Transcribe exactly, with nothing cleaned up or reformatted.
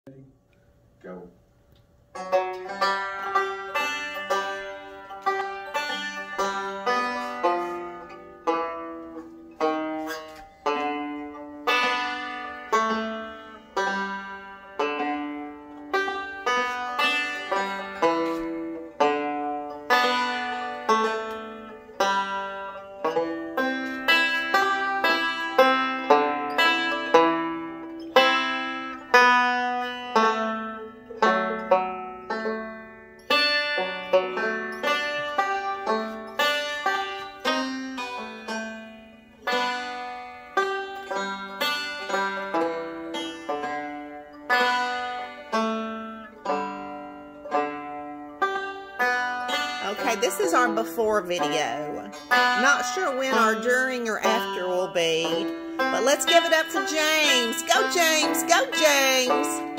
Go. Okay, this is our before video. Not sure when our during or after will be, but let's give it up for James. Go, James. Go, James.